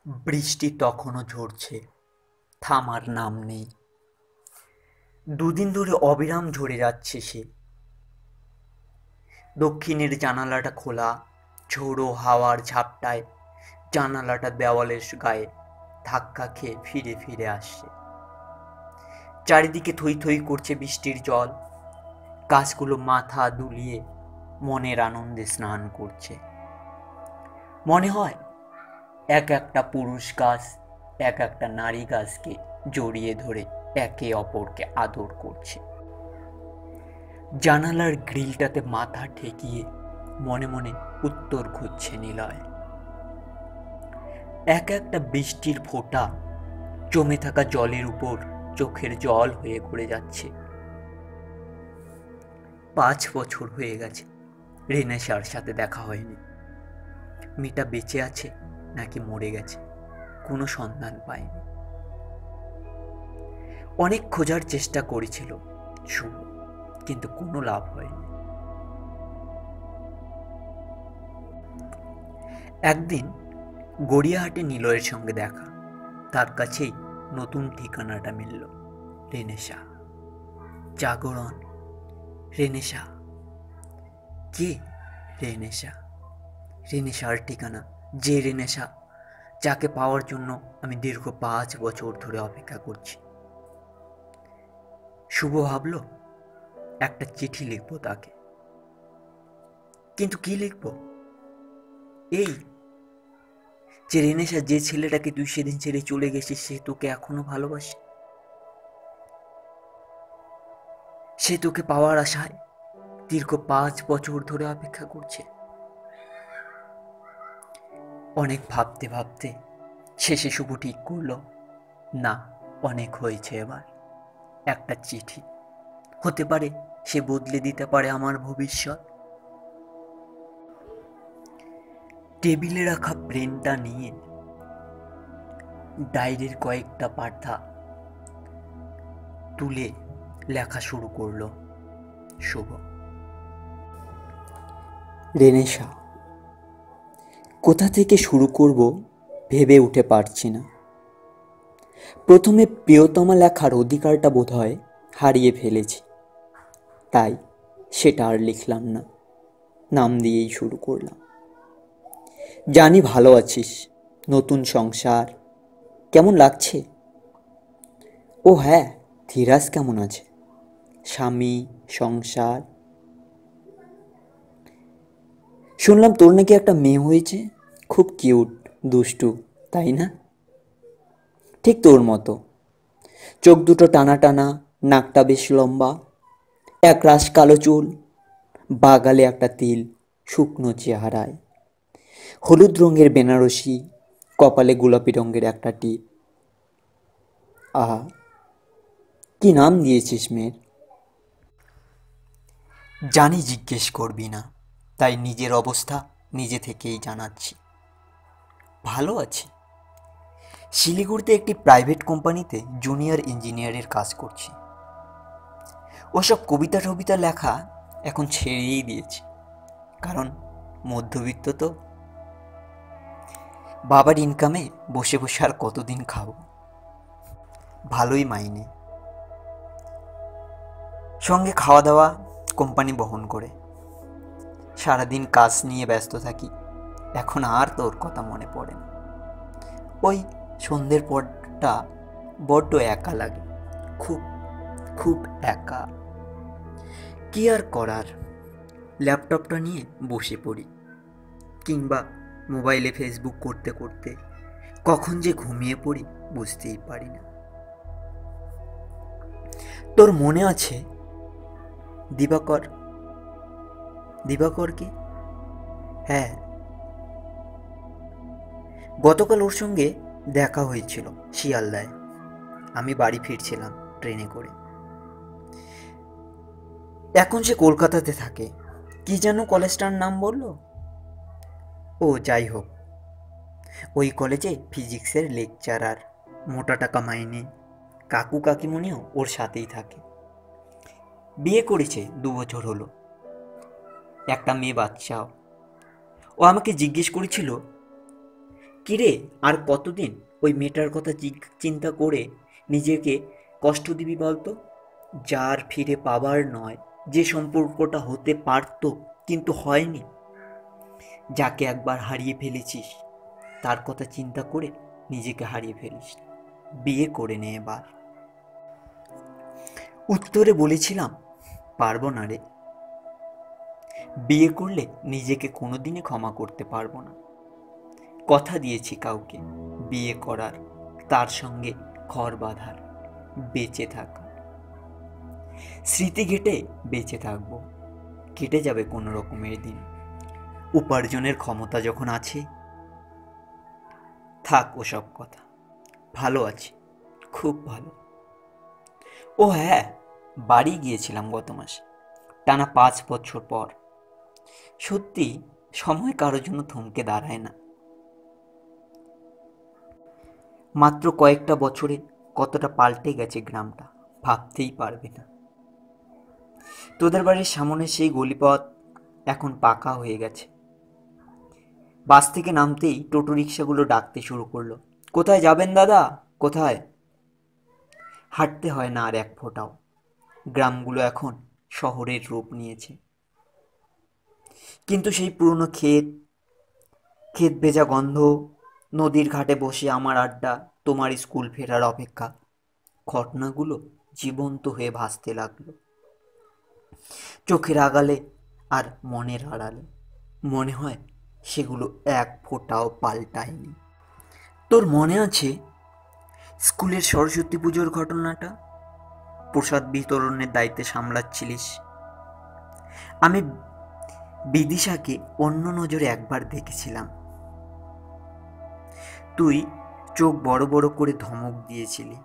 বৃষ্টি তখনও ঝরছে, থামার নাম নেই। দুদিন ধরে অবিরাম ঝরে যাচ্ছে সে। দক্ষিণের জানালাটা খোলা, ঝোড়ো হাওয়ার ঝাপটায় জানালাটা দেওয়ালের গায়ে ধাক্কা খেয়ে ফিরে ফিরে আসছে। চারিদিকে থই থই করছে বৃষ্টির জল, গাছগুলো মাথা দুলিয়ে মনের আনন্দে স্নান করছে। মনে হয় এক একটা পুরুষ গাছ এক একটা নারী গাছকে জড়িয়ে ধরে একে অপরকে আদর করছে। জানালার গ্রিলটাতে মাথা ঠেকিয়ে মনে মনে উত্তর খুঁজছে নিলয়। এক একটা বৃষ্টির ফোঁটা জমে থাকা জলের উপর চোখের জল হয়ে পড়ে যাচ্ছে। 5 বছর হয়ে গেছে রেনেসার সাথে দেখা হয়নি। মেয়েটা বেঁচে আছে নাকি মরে গেছে কোনো সন্ধান পায়নি। অনেক খোঁজার চেষ্টা করেছিল শুভ, কিন্তু কোনো লাভ হয়নি। একদিন গড়িয়াহাটে নিলয়ের সঙ্গে দেখা, তার কাছেই নতুন ঠিকানাটা মিলল। রেনেসা, জাগরণ। রেনেসা কে? রেনেসা, রেনেসার ঠিকানা, যে রেনেসা যাকে পাওয়ার জন্য আমি দীর্ঘ 5 বছর ধরে অপেক্ষা করছি। শুভ ভাবল একটা চিঠি লিখব তাকে, কিন্তু কি লিখব? এই যে রেনেসা, যে ছেলেটাকে তুই সেদিন ছেড়ে চলে গেছিস, সে তোকে এখনো ভালোবাসে। সে তোকে পাওয়ার আশায় দীর্ঘ 5 বছর ধরে অপেক্ষা করছে। অনেক ভাবতে ভাবতে শেষে শুভ ঠিক করলো, না, অনেক হয়েছে, এবার একটা চিঠি হতে পারে, সে বদলে দিতে পারে আমার ভবিষ্যৎ। টেবিলে রাখা পেনটা নিয়ে ডায়েরির কয়েকটা পাতা তুলে লেখা শুরু করলো শুভ। রেনেসা, কোথা থেকে শুরু করব ভেবে উঠে পারছি না। প্রথমে প্রিয়তমা লেখার অধিকারটা বোধহয় হারিয়ে ফেলেছি, তাই সেটা আর লিখলাম না, নাম দিয়েই শুরু করলাম। জানি ভালো আছিস, নতুন সংসার কেমন লাগছে? ও হ্যাঁ, ধীরাজ কেমন আছে? স্বামী, সংসার। শুনলাম তোর নাকি একটা মেয়ে হয়েছে, খুব কিউট, দুষ্টু, তাই না? ঠিক তোর মতো, চোখ দুটো টানা টানা, নাকটা বেশ লম্বা, এক রাশ কালো চুল, বাগালে একটা তিল, শুকনো চেহারায়, হলুদ রঙের বেনারসি, কপালে গোলাপি রঙের একটা টিপ। আহা, কি নাম দিয়েছিস মেয়ের? জানি জিজ্ঞেস করবি না, তাই নিজের অবস্থা নিজে থেকেই জানাচ্ছি। ভালো আছি, শিলিগুড়িতে একটি প্রাইভেট কোম্পানিতে জুনিয়র ইঞ্জিনিয়ারের কাজ করছি। ওসব কবিতা টবিতা লেখা এখন ছেড়েই দিয়েছি, কারণ মধ্যবিত্ত তো। বাবার ইনকামে বসে বসে আর কতদিন খাবো। ভালোই মাইনে, সঙ্গে খাওয়া দাওয়া কোম্পানি বহন করে। সারাদিন কাজ নিয়ে ব্যস্ত থাকি, এখন আর তোর কথা মনে পড়ে না। ওই সন্ধ্যের পরটা বড্ড একা লাগে, খুব খুব একা। কি আর করার, ল্যাপটপটা নিয়ে বসে পড়ি, কিংবা মোবাইলে ফেসবুক করতে করতে কখন যে ঘুমিয়ে পড়ি বুঝতেই পারি না। তোর মনে আছে দিবাকর? দিবাকর কি? হ্যাঁ, গতকাল ওর সঙ্গে দেখা হয়েছিল শিয়ালদায়। আমি বাড়ি ফিরছিলাম ট্রেনে করে। এখন সে কলকাতাতে থাকে। কি যেন কলেজটার নাম বললো? ও যাই হোক, ওই কলেজে ফিজিক্সের লেকচারার, মোটা টাকা মাইনে, কাকু কাকিমণিও ওর সাথেই থাকে। বিয়ে করেছে 2 বছর হলো, একটা মেয়ে বাচ্চাও। ও আমাকে জিজ্ঞেস করেছিল কিরে, আর কতদিন ওই মেয়েটার কথা চিন্তা করে নিজেকে কষ্ট দিবি বলতো? যার ফিরে পাবার নয়, যে সম্পর্কটা হতে পারতো কিন্তু হয়নি, যাকে একবার হারিয়ে ফেলেছিস, তার কথা চিন্তা করে নিজেকে হারিয়ে ফেলিস। বিয়ে করে নে এবার। উত্তরে বলেছিলাম, পারবো না রে। বিয়ে করলে নিজেকে কোনোদিনই ক্ষমা করতে পারবো না। কথা দিয়েছি কাউকে বিয়ে করার, তার সঙ্গে ঘর বাঁধার, বেঁচে থাকা। স্মৃতি ঘেটে বেঁচে থাকবো। কেটে যাবে কোনো রকমের দিন। উপার্জনের ক্ষমতা যখন আছে, থাক ওসব কথা। ভালো আছি, খুব ভালো। ও হ্যাঁ, বাড়ি গিয়েছিলাম গত মাসে, টানা 5 বছর পর। সত্যি, সময় কারোর জন্য থমকে দাঁড়ায় না। মাত্র কয়েকটা বছরে কতটা পাল্টে গেছে গ্রামটা, ভাবতেই পারবে না। তোদের বাড়ির সামনে সেই গলিপথ এখন পাকা হয়ে গেছে। বাস থেকে নামতেই টোটো রিক্সাগুলো ডাকতে শুরু করলো, কোথায় যাবেন দাদা, কোথায়? হাঁটতে হয় না আর এক ফোঁটাও। গ্রামগুলো এখন শহরের রূপ নিয়েছে। কিন্তু সেই পুরনো ক্ষেত, ক্ষেত ভেজা গন্ধ, নদীর ঘাটে বসে আমার আড্ডা, তোমার স্কুল ফেরার অপেক্ষা, ঘটনাগুলো জীবন্ত হয়ে ভাসতে লাগলো চোখের আগালে আর মনের আড়ালে। মনে হয় সেগুলো এক ফোঁটাও পাল্টায়নি। তোর মনে আছে স্কুলের সরস্বতী পুজোর ঘটনাটা? প্রসাদ বিতরণের দায়িত্বে সামলাচ্ছিলিস। আমি বিদিশাকে অন্য নজরে একবার দেখেছিলাম। তুই চোখ বড় বড় করে ধমক দিয়েছিলি।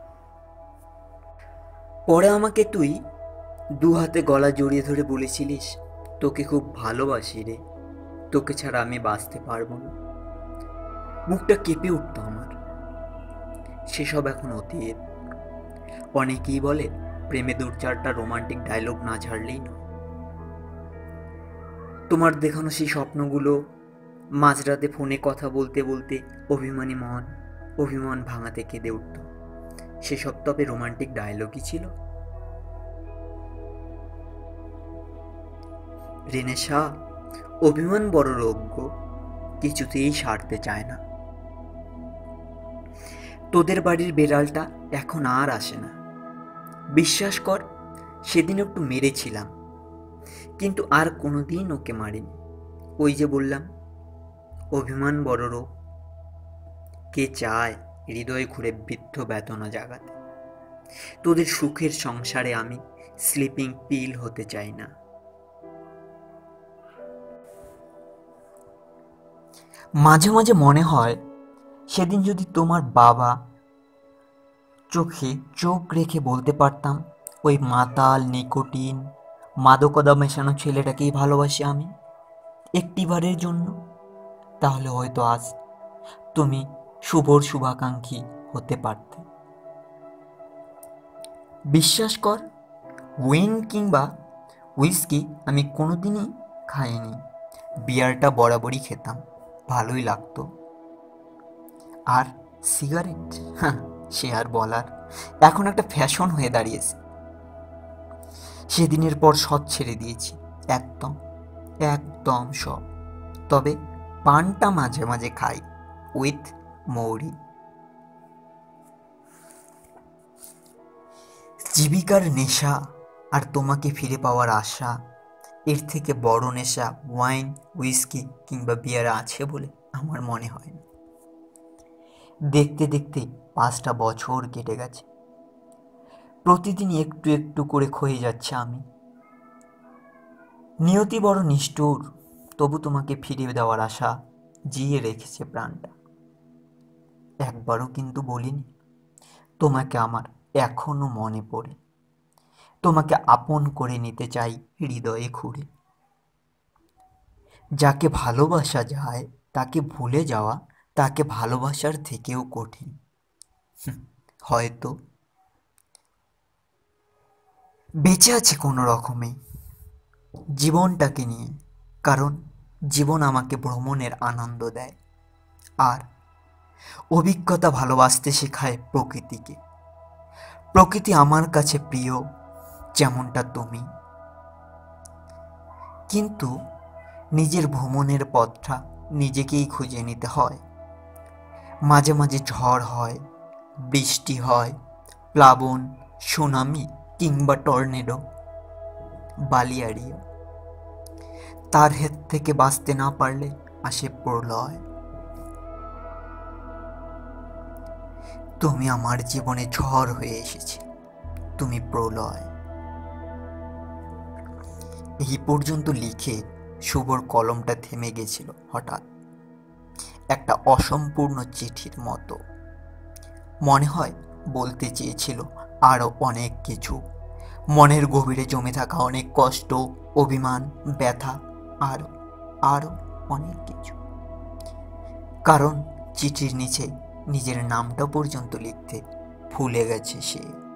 পরে আমাকে তুই দু হাতে গলা জড়িয়ে ধরে বলেছিলিস, তোকে খুব ভালোবাসি রে, তোকে ছাড়া আমি বাঁচতে পারবো না। বুকটা কেঁপে উঠত আমার। সেসব এখন অতীত। অনেকেই বলে প্রেমে দু চারটা রোমান্টিক ডায়লগ না ঝাড়লেই নয়। তোমার দেখানো সেই স্বপ্নগুলো, মাঝরাতে ফোনে কথা বলতে বলতে অভিমানী মন অভিমান ভাঙাতে কেঁদে উঠত, সেসব তবে রোমান্টিক ডায়লগই ছিল? রেনেশা, অভিমান বড় রোগ গো, কিছুতেই সারতে চায় না। তোদের বাড়ির বেড়ালটা এখন আর আসে না। বিশ্বাস কর, সেদিন একটু মেরেছিলাম, কিন্তু আর কোনোদিন ওকে মারিনি। ওই যে বললাম, অভিমান বড় রোগ। কে চায় হৃদয়ে ঘুরে বৃদ্ধ বেদনা জাগাতে? তোদের সুখের সংসারে আমি স্লিপিং পিল হতে চাই না। মাঝে মাঝে মনে হয়, সেদিন যদি তোমার বাবা চোখে চোখ রেখে বলতে পারতাম, ওই মাতাল নিকোটিন মাদকতা মেশানো ছেলেটাকেই ভালোবাসি আমি একটিবারের জন্য, তাহলে হয়তো আজ তুমি শুভর শুভাকাঙ্ক্ষী হতে পারতে। বিশ্বাস কর, উইন কিংবা হুইস্কি আমি কোনোদিনই খাইনি। বিয়ারটা বরাবরই খেতাম, ভালোই লাগতো। আর সিগারেট, হ্যাঁ, সে আর বলার, এখন একটা ফ্যাশন হয়ে দাঁড়িয়েছে। সেদিনের পর সব ছেড়ে দিয়েছি, একদম একদম সব। তবে পানটা মাঝে মাঝে খাই, উইথ মৌরি। জীবিকার নেশা আর তোমাকে ফিরে পাওয়ার আশা, এর থেকে বড় নেশা ওয়াইন, হুইস্কি কিংবা বিয়ার আছে বলে আমার মনে হয় না। দেখতে দেখতে 5টা বছর কেটে গেছে। প্রতিদিন একটু একটু করে ক্ষয়ে যাচ্ছে আমি। নিয়তি বড় নিষ্ঠুর, তবু তোমাকে ফিরিয়ে দেওয়ার আশা জিয়ে রেখেছে প্রাণটা। একবারও কিন্তু বলিনি তোমাকে আমার এখনো মনে পড়ে, তোমাকে আপন করে নিতে চাই হৃদয়ে খুঁড়ে। যাকে ভালোবাসা যায় তাকে ভুলে যাওয়া তাকে ভালোবাসার থেকেও কঠিন। হয়তো বেঁচে আছে কোনো রকমেই জীবনটাকে নিয়ে, কারণ জীবন আমাকে ভ্রমণের আনন্দ দেয়। আর অভিজ্ঞতা ভালোবাসতে শেখায় প্রকৃতিকে। প্রকৃতি আমার কাছে প্রিয়, যেমনটা তুমি। কিন্তু নিজের ভ্রমণের পথটা নিজেকেই খুঁজে নিতে হয়। মাঝে মাঝে ঝড় হয়, বৃষ্টি হয়, প্লাবন, সুনামি কিংবা টর্নেডো, বালিয়াড়িও। তার হাত থেকে বাঁচতে না পারলে আসে প্রলয়। তুমি আমার জীবনে ঝড় হয়ে এসেছে, তুমি প্রলয়। এই পর্যন্ত লিখে শুভর কলমটা থেমে গেছিল হঠাৎ, একটা অসম্পূর্ণ চিঠির মতো। মনে হয় বলতে চেয়েছিল আরও অনেক কিছু, মনের গভীরে জমে থাকা অনেক কষ্ট, অভিমান, ব্যথা, আরও আরও অনেক কিছু। কারণ চিঠির নিচে নিজের নামটা পর্যন্ত লিখতে ভুলে গেছে সে।